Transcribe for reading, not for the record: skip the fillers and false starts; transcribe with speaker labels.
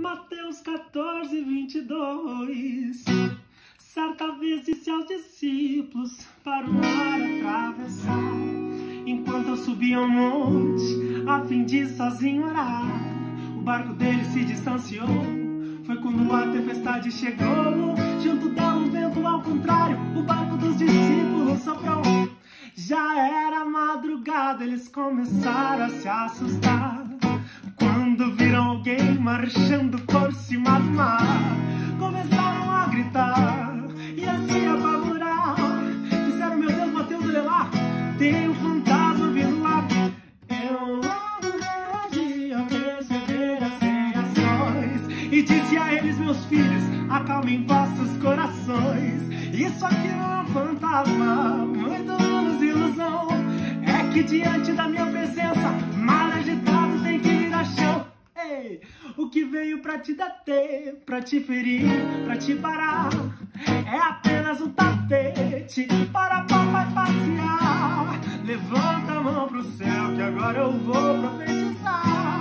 Speaker 1: Mateus 14:22. Certa vez disse aos discípulos para o mar atravessar, enquanto eu subia ao monte a fim de sozinho orar. O barco dele se distanciou, foi quando a tempestade chegou. Junto dela um vento ao contrário, o barco dos discípulos soprou. Já era madrugada, eles começaram a se assustar quando viram alguém marchando por cima do mar. Começaram a gritar e a se apavorar. Disseram: meu Deus, Mateus, olha lá, tem um fantasma vindo lá. Eu logo reagi ao perceber as reações e disse a eles: meus filhos, acalmem vossos corações. Isso aqui não é um fantasma, muito menos ilusão. É que diante da minha presença, mar agitado tem que vir a chão. Ei, o que veio pra te deter, pra te ferir, pra te parar, é apenas um tapete para papai passear. Levanta a mão pro céu que agora eu vou profetizar.